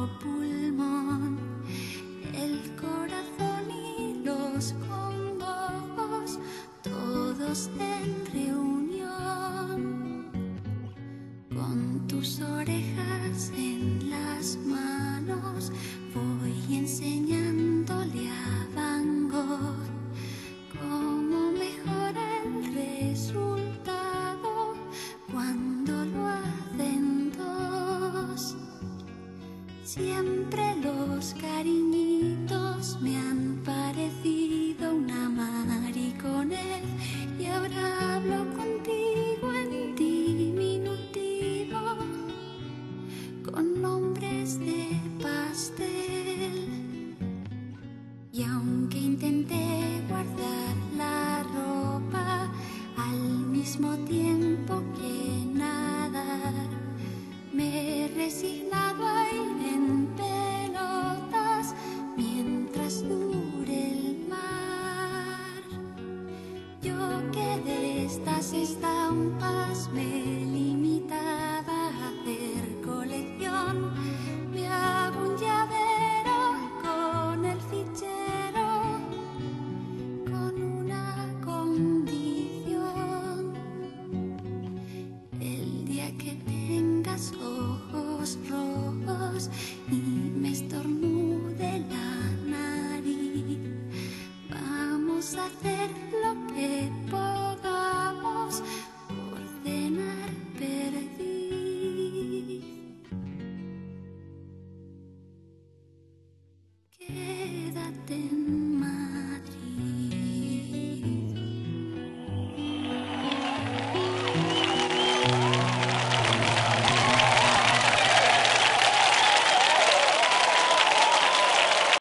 pulmón, el corazón y los combos, todos en reunión, con tus orejas en las manos, voy enseñándole a Van Gogh cómo mejora el resultado cuando lo hacen dos. Siempre los cariñitos me han parecido una mariconez, y ahora hablo contigo en diminutivo, con nombres de pastel. Y aunque intenté guardar la ropa, al mismo tiempo que nadar, me he resignado a ir en pelotas mientras dure el mar. Yo que de estas estampas me limitaba a hacer colección, me hago un llavero con el fichero, con una condición: el día que tengas ojos rojos y me estornude la nariz, vamos a hacer lo que podamos por cenar perdiz. Quédate en